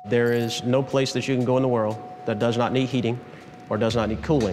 There is no place that you can go in the world that does not need heating or does not need cooling.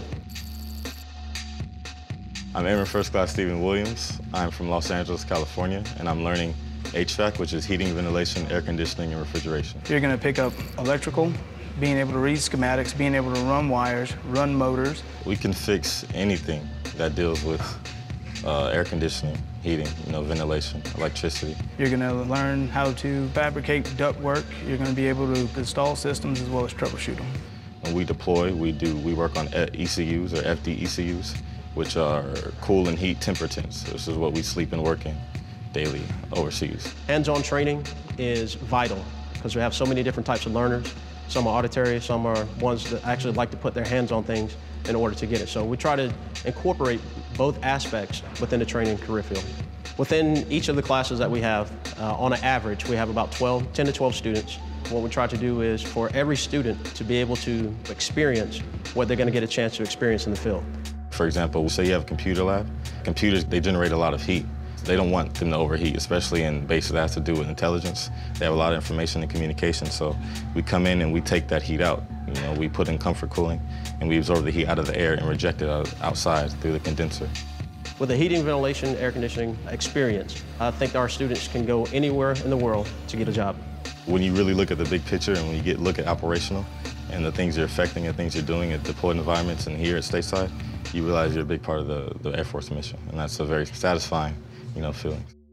I'm Airman First Class Stephen Williams. I'm from Los Angeles, California, and I'm learning HVAC, which is heating, ventilation, air conditioning, and refrigeration. You're going to pick up electrical, being able to read schematics, being able to run wires, run motors. We can fix anything that deals with air conditioning, heating, ventilation, electricity. You're going to learn how to fabricate ductwork. You're going to be able to install systems as well as troubleshoot them. When we deploy, we work on ECUs or FD-ECUs, which are cool and heat temper tents. This is what we sleep and work in daily overseas. Hands-on training is vital because we have so many different types of learners. Some are auditory, some are ones that actually like to put their hands on things in order to get it. So we try to incorporate both aspects within the training curriculum. Within each of the classes that we have, on an average, we have about 10 to 12 students. What we try to do is for every student to be able to experience what they're going to get a chance to experience in the field. For example, say you have a computer lab. Computers, they generate a lot of heat. They don't want them to overheat, especially in bases that has to do with intelligence. They have a lot of information and communication, so we come in and we take that heat out. We put in comfort cooling, and we absorb the heat out of the air and reject it outside through the condenser. With a heating, ventilation, air conditioning experience, I think our students can go anywhere in the world to get a job. When you really look at the big picture and when you look at operational and the things you're affecting and things you're doing at deployed environments and here at stateside, you realize you're a big part of the Air Force mission, and that's a very satisfying feeling.